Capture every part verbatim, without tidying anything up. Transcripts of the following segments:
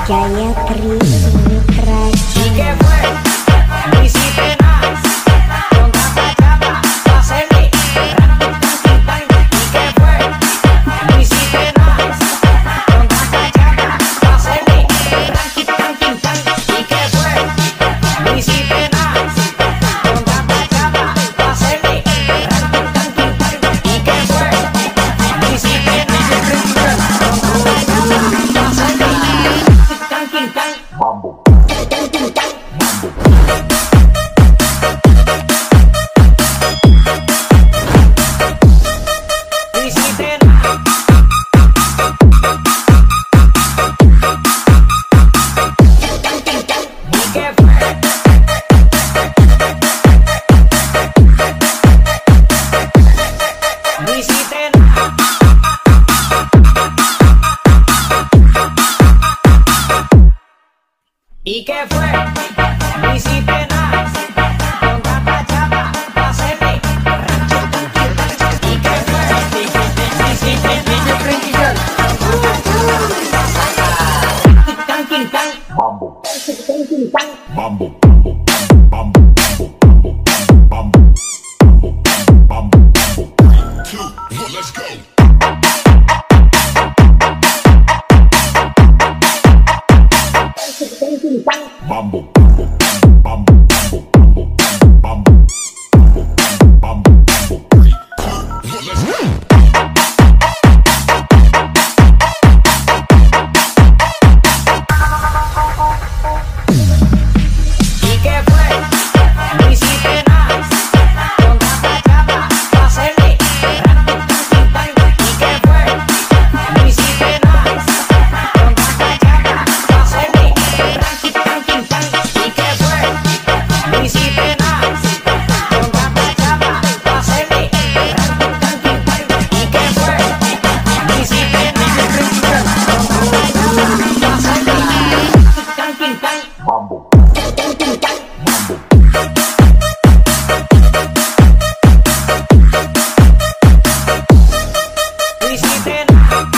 Gayatri Sumitra. ¿Y qué fue? No hiciste nada. Con tanta chapa, pa' hacerle. ¿Y qué fue? No hiciste nada. Con tanta chapa, pa' hacerle. ¿Y qué fue? No hiciste nada. Con tanta chapa, pa' hacerle. ¿Y qué fue? No hiciste nada. Con tanta chapa, pa' hacerle. Mambo. ¿Y qué fue? No hiciste nada. Con tanta chapa, pa' hacerle. ¿Y qué fue? No hiciste nada. Mambo. Mambo. Mambo. Let's go. Mambo, mambo, mambo, mambo, mambo, mambo, mambo, mambo. Three, two, one, let's go. ¿Y qué fue? No hiciste nada. Con tanta chapa, pa' hacerle. ¿Y qué fue? No hiciste nada. Con tanta chapa, pa' hacerle. ¿Y qué fue? No hiciste nada. Con tanta chapa, pa' hacerle. ¿Y qué fue? No hiciste nada. Con tanta chapa, pa' hacerle. Mambo. No hiciste nada.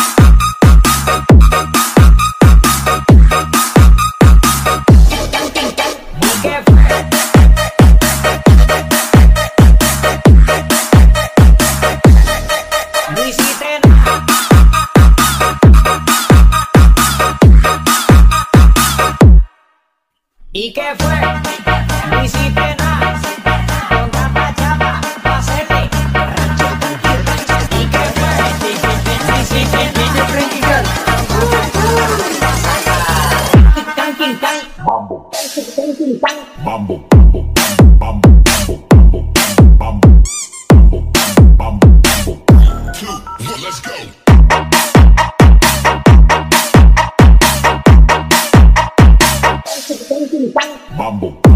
¿Y qué fue? No hiciste nada. ¿Y qué fue? No hiciste nada. Con tanta chapa, pa' hacerle. ¿Y qué fue? No hiciste nada. Mambo. Mambo. Mambo. Mambo. Mambo. Mambo. Mambo. Mambo. Three, two, one, let's go. Mambo.